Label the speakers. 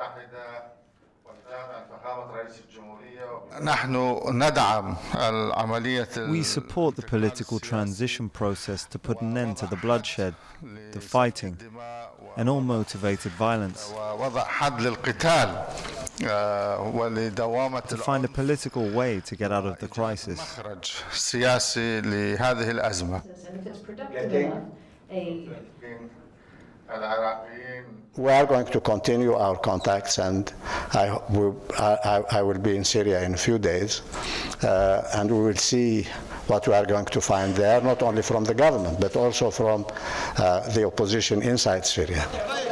Speaker 1: We support the political transition process to put an end to the bloodshed, the fighting, and all motivated violence. To find a political way to get out of the crisis.
Speaker 2: We are going to continue our contacts, and I will be in Syria in a few days, and we will see what we are going to find there, not only from the government, but also from the opposition inside Syria.